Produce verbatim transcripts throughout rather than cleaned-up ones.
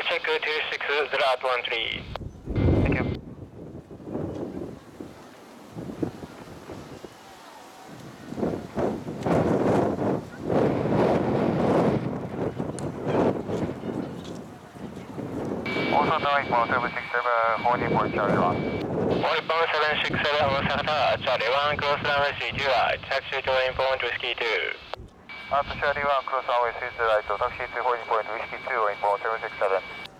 check two six zero at one three. Thank you. Also knowing one seven six seven, holding for Charlie one. one seven six seven 大阪タワー、Charlie one cross runway three two right, taxi to aim point whiskey two. At Charlie one, cross runway three two right, taxi to holding point whiskey two, aim point seven six seven.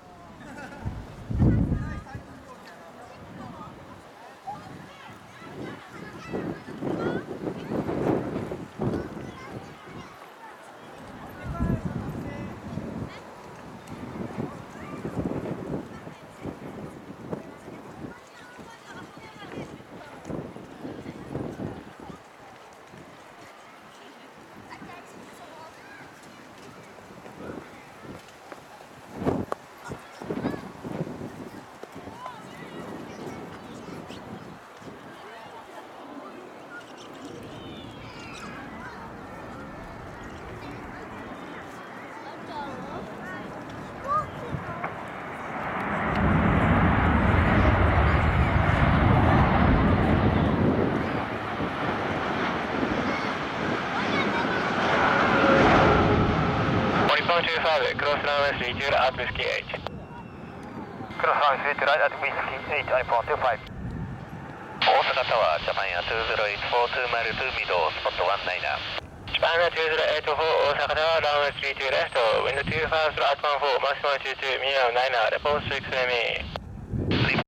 two five, cross runway three two at whiskey eight. Cross runway three two right at whiskey eight, aim point two five. 大阪タワー、ジャパンやtwo zero eight four two zero twoミド、スポットone nine. Japan two zero eight four 大阪タワー、runway three two left, wind two five at one four, maximum two two, minimum nine, report six M E.